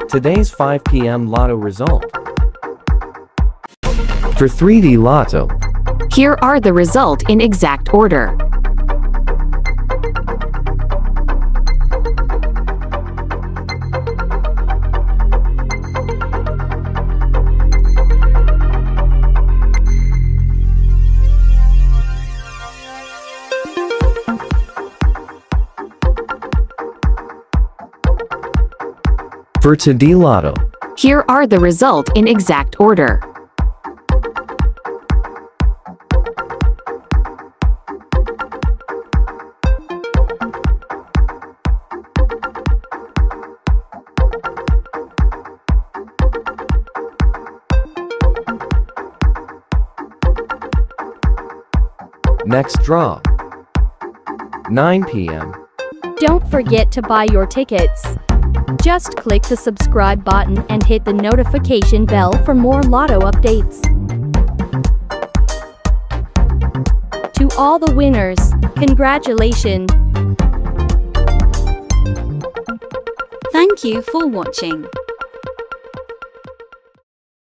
Today's 5 p.m. Lotto result. For 3D Lotto, Here are the result in exact order. for 2D Lotto, Here are the result in exact order. next draw, 9 p.m. Don't forget to buy your tickets. Just click the subscribe button and hit the notification bell for more Lotto updates. To all the winners, congratulations! Thank you for watching.